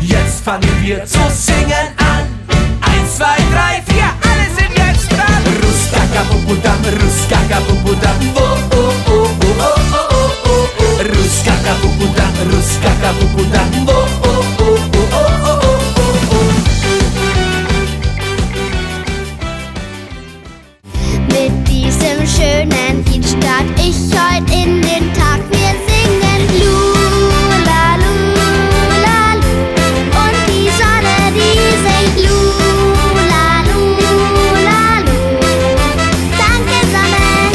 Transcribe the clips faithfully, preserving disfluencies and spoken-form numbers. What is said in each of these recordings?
Jetzt fangen wir zu singen an. Eins, zwei, drei, vier, alle sind jetzt dran. Ruskakabubudam, Ruskakabubudam, oh, oh, oh, oh, oh, oh, oh, oh, oh. Ruskakabubudam, Ruskakabubudam, oh, oh, oh, oh, oh, oh, oh, oh. Mit diesem schönen Lied start ich heute in den Tag. Wir singen Lula, Lula, Lu. Und die Sonne, die singt Lula, Lula, Lu. Danke, Sonne.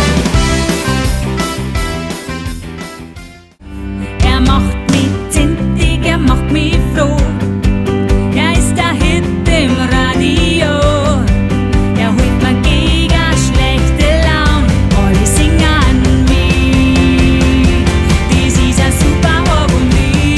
Er macht mich zintig, er macht mich froh. Er ist der Hit im Radio. Er holt mir gegen schlechte Laune. Alle singen an mich. Das ist ein super Harmonie.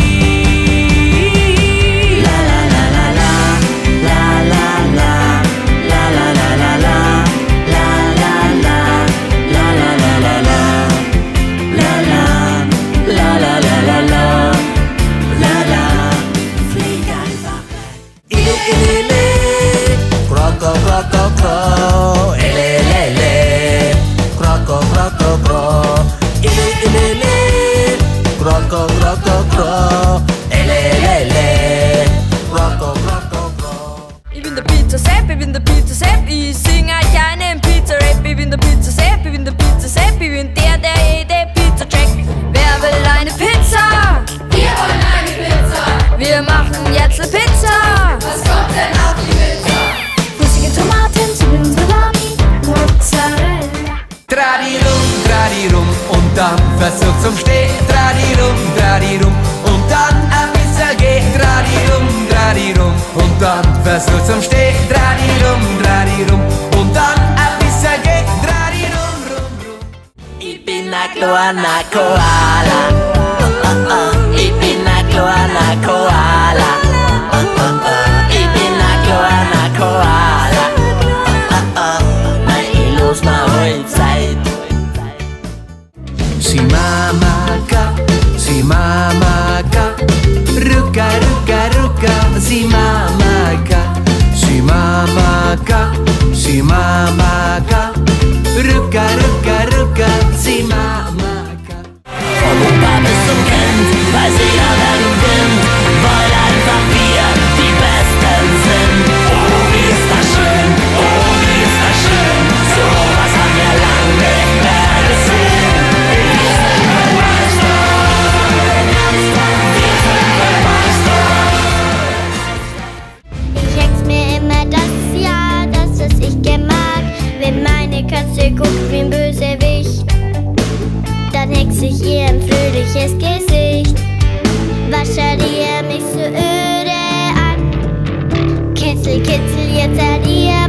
La la la la la, la la la, la la la la la, la la la, la la la la la, la la, la la la la la, la la. Flieg einfach weg. Ile, ile, ile. Kroko, kroko, kro. Ile, ile, ile. Kroko, kroko, kro. Ile, ile, ile. Kroko, kroko, kro. Ile, ile, ile. Kroko, kroko, kro. Ich bin der Pizza Sepp, ich bin der Pizza Sepp. Ich sing euch einen Pizza-Rap. Ich bin der Pizza Sepp, ich bin der Pizza Sepp. Ich bin der, der jede Pizza checkt. Wer will eine Pizza? Wir wollen eine Pizza. Wir machen jetzt eine Pizza. Was kommt denn auf die Pizza? Flüssige Tomaten, Zwiebeln, Salami, Mozzarella. Tradirum, tradirum und dann Versuch zum Stehen. Tradirum, tradirum und dann ein bisschen gehen. Tradirum, tradirum und dann Versuch zum Stehen. Tradirum, tradirum und dann ein bisschen gehen. Tradirum, rum, rum. Ich bin ein kleiner Koala. Oh, oh, oh. Ich bin ein kleiner Koala. Oh, oh, oh. Ich bin ein kleiner Koala. Oh, oh, oh. Nein, ich los mal heute Zeit. Si mamaka, si mamaka, ruka, ruka, ruka, si mamaka, si mamaka, si mamaka, ruka, ruka, ruka, si mamaka. Vom Opa bis zum Kind, weiß jeder, wer du bist, weil einfach wir die Besten sind. Oh, wie ist das schön, oh, wie ist das schön, so was haben wir lang nicht mehr gesehen. Ich hex mir immer das Jahr, das was ich gern mag. Wenn meine Katze guckt wie ein Bösewicht, dann hex ich ihr ein fröhliches Gesicht. Was schaut ihr mich so öde an? Kitzel, kitzel, jetzt seid ihr